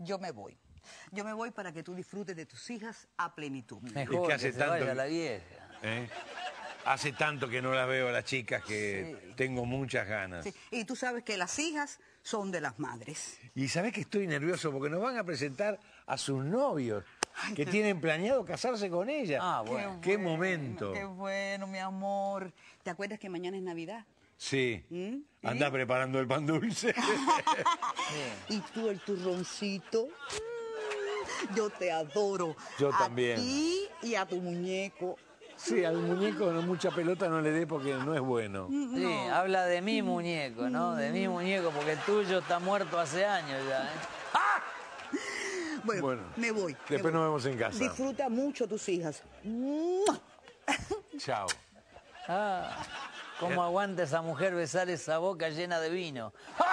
yo me voy. Yo me voy para que tú disfrutes de tus hijas a plenitud. Mejor Es que que se vaya la vieja. ¿Eh? Hace tanto que no las veo a las chicas que Sí. tengo muchas ganas. Sí, y tú sabes que las hijas son de las madres. Y sabés que estoy nervioso porque nos van a presentar a sus novios que tienen planeado casarse con ella. Ah, bueno. Qué momento. Qué bueno, mi amor. ¿Te acuerdas que mañana es Navidad? Sí. ¿Mm? Anda preparando el pan dulce. Y tú el turroncito. Yo te adoro. Yo también. A ti y a tu muñeco. Sí, al muñeco mucha pelota no le dé porque no es bueno. Sí, habla de mi muñeco, ¿no? De mi muñeco, porque el tuyo está muerto hace años ya, ¿eh? Bueno, me voy. Después nos vemos en casa. Disfruta mucho tus hijas. ¡Mua! Chao. Ah, ¿cómo aguanta esa mujer besar esa boca llena de vino?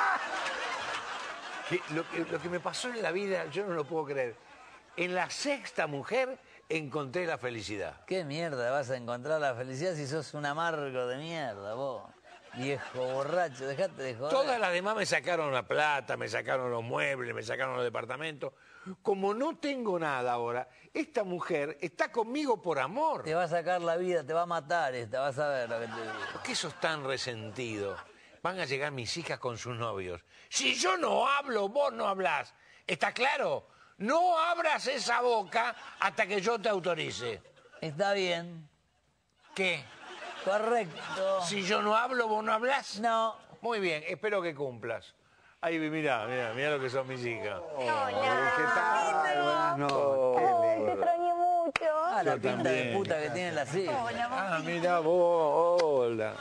Lo que me pasó en la vida, yo no lo puedo creer. En la sexta mujer encontré la felicidad. ¿Qué mierda vas a encontrar la felicidad si sos un amargo de mierda, vos? Viejo borracho, dejate de joder. Todas las demás me sacaron la plata, me sacaron los muebles, me sacaron los departamentos. Como no tengo nada ahora, esta mujer está conmigo por amor. Te va a sacar la vida, te va a matar esta, vas a ver lo que te digo. ¿Por qué sos tan resentido? Van a llegar mis hijas con sus novios. Si yo no hablo, vos no hablás. ¿Está claro? No abras esa boca hasta que yo te autorice. Está bien, ¿Qué? correcto. Si yo no hablo, vos no hablás. No, Muy bien, espero que cumplas. Ahí, mirá lo que son mis hijas. Hola. ¿Qué tal? Buenas noches. Ay, te extrañé mucho. ah, la Yo pinta también. de puta que tienen las hijas. Hola, Ah, papi. mira vos, hola.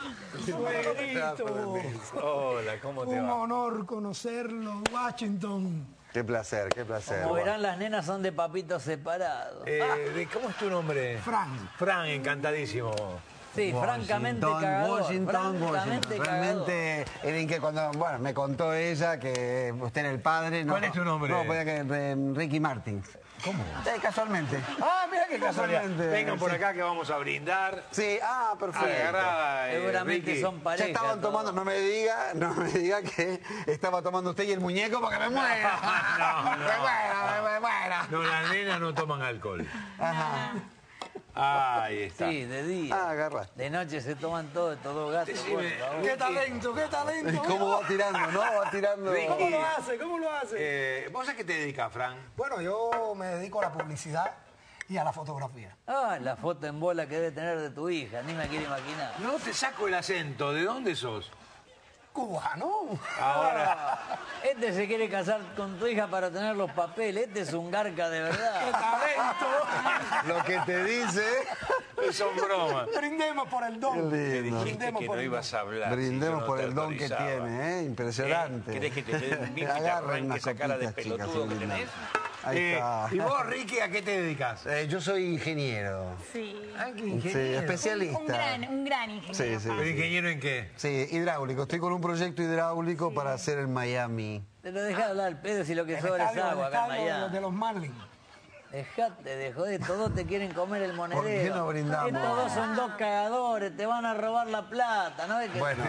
Hola, ¿cómo te Un va? honor conocerlo, Washington. Qué placer, qué placer. Como verán, las nenas son de papitos separados. ¿Cómo es tu nombre? Fran. Fran, encantadísimo. Sí, francamente cagador. Francamente cagador. Realmente, en que cuando, bueno, me contó ella que usted era el padre. No, ¿Cuál es tu nombre? No, podía que Ricky Martin. ¿Cómo? Casualmente. Ah, mira qué casualidad. Casualmente, Vengan por sí. acá que vamos a brindar. Sí, perfecto. Agarrá, Seguramente Ricky. son Ya pareja. estaban todos. tomando, no me diga que estaba tomando usted y el muñeco porque me muero. No, no. Me muero. No, las nenas no toman alcohol. Ajá. Ahí está. Sí, de día. Agarra. De noche se toman todo, todos gatos. Decime, por favor. ¡Qué talento, qué talento! ¿Cómo va tirando, no? Va tirando. Ricky. ¿Cómo lo hace? ¿Cómo lo hace? ¿Vos a qué te dedicas, Fran? Bueno, yo me dedico a la publicidad y a la fotografía. Ah, la foto en bola que debe tener de tu hija, ni me quiero imaginar. No te saco el acento. ¿De dónde sos? Cubano. Ahora. Este se quiere casar con tu hija para tener los papeles. Este es un garca de ¡Qué verdad. talento! Lo que te dice. Son bromas. Brindemos por el don. Qué lindo. Dijiste que no ibas a hablar. Brindemos si yo no por te el don que autorizaba. tiene, ¿eh? Impresionante. ¿Querés que te dé un bife y te Agarren arranque unas esa cara de copitas, chicas, pelotudo sí, que linda. tenés? Ahí está. ¿Y vos, Ricky, a qué te dedicas? Yo soy ingeniero. Sí. ¿Qué Sí, ingeniero? especialista. Un gran ingeniero. Sí, sí. ¿Pero ingeniero en qué? Sí, hidráulico. Estoy con un proyecto hidráulico para hacer en Miami. Te lo dejás hablar al pedo si lo que El sobra es estadio, agua el acá en estadio de Miami. los Marlins. Dejate de joder, todos te quieren comer el monedero. ¿Por qué no brindamos? Estos dos son dos cagadores, te van a robar la plata, ¿no? Es que... Bueno,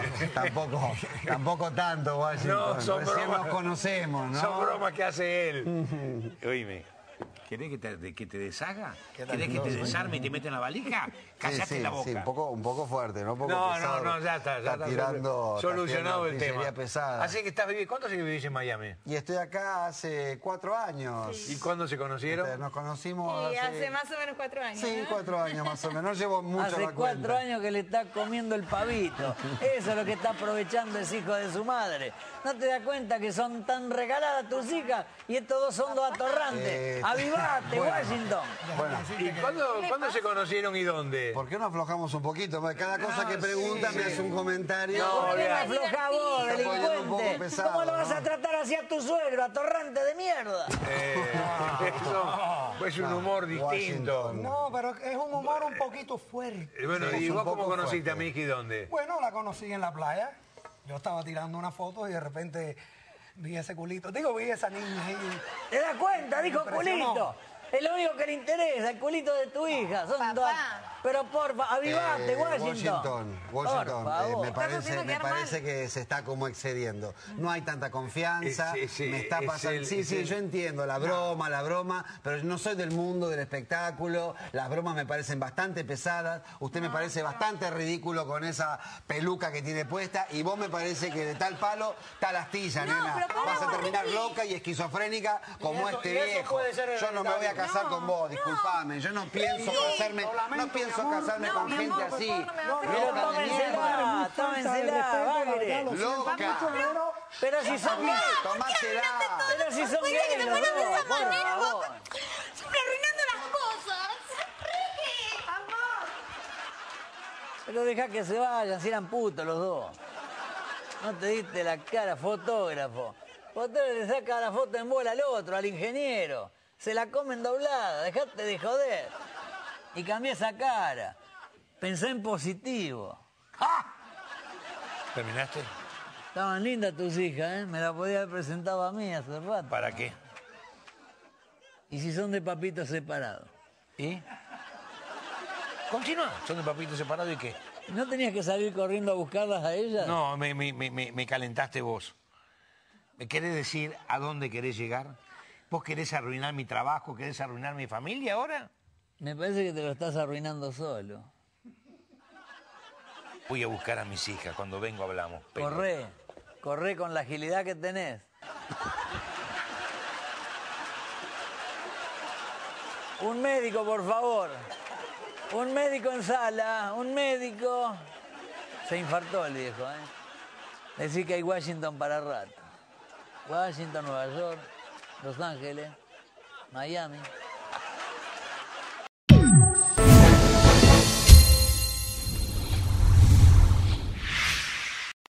tampoco tanto, Washington. No, son Recién bromas. nos conocemos, ¿no? Son bromas que hace él. Oíme, ¿querés que te deshaga? ¿Querés que te desarme y te meta en la valija? Cállate la boca. Sí, un poco fuerte, ¿no? Un poco No, pesado. ya está. Está tirando. Solucionado el artillería tema. pesada. Así que estás viviendo. ¿Cuánto hace que vivís en Miami? Y estoy acá hace 4 años. ¿Y cuándo se conocieron? Nos conocimos Y hace más o menos 4 años. Sí, ¿no? 4 años más o menos. No llevo mucho Hace la 4 cuenta. años que le está comiendo el pavito. Eso es lo que está aprovechando ese hijo de su madre. ¿No te das cuenta que son tan regaladas tus hijas y estos dos son dos atorrantes? ¡Avivate, bueno. Washington! Bueno, ¿Y cuándo se conocieron y dónde? ¿por qué no aflojamos un poquito? Cada cosa que pregunta me hace un comentario. No, ¿Por qué me olvidate. aflojás vos, Está poniendo un poco delincuente? pesado, ¿Cómo lo vas ¿no? a tratar así a tu suegro, atorrante de mierda? Eso es un humor distinto. Washington. No, pero es un humor un poquito fuerte. Bueno, Sí, ¿y es un vos cómo poco conociste a fuerte. mi hija y dónde? Bueno, la conocí en la playa. Yo estaba tirando una foto y de repente vi ese culito. Vi esa niña ahí. ¿Te das cuenta? Dijo Impresionó. culito. Es lo único que le interesa, el culito de tu hija. Son dos... Papá, Pero porfa, avivate, Washington. Por favor. Me parece que se está como excediendo. No hay tanta confianza, me está pasando... Sí, yo entiendo, la broma, pero no soy del mundo del espectáculo, las bromas me parecen bastante pesadas, usted me parece bastante ridículo con esa peluca que tiene puesta, y vos me parece que de tal palo, tal astilla, nena. Vas a terminar loca y esquizofrénica como este viejo. Yo no me voy a casar con vos, disculpame, yo no pienso casarme con gente así. Loca de mierda. Tómensela, Bagre. Loca. Pero si son gays. Tomátela. Pero si son gays los dos, por favor. Siempre arruinando las cosas. Pero deja que se vayan, si eran putos los dos. No te diste la cara, fotógrafo. Fotógrafo le saca la foto en bola al otro, al ingeniero. Se la comen doblada, dejate de joder. Y cambié esa cara. Pensé en positivo. ¡Ah! ¿Terminaste? Estaban lindas tus hijas, ¿eh? Me la podía haber presentado a mí hace rato. ¿Para qué? ¿Y si son de papitos separados? ¿Y? Continúa. ¿Son de papitos separados y qué? ¿No tenías que salir corriendo a buscarlas a ellas? No, me calentaste vos. ¿Me querés decir a dónde querés llegar? ¿Vos querés arruinar mi trabajo? ¿Querés arruinar mi familia ahora? Me parece que te lo estás arruinando solo. Voy a buscar a mis hijas. Cuando vengo hablamos. Pero... Corre con la agilidad que tenés. Un médico, por favor. Un médico en sala, un médico. Se infartó el viejo, ¿eh? Decir que hay Washington para rato. Washington, Nueva York, Los Ángeles, Miami.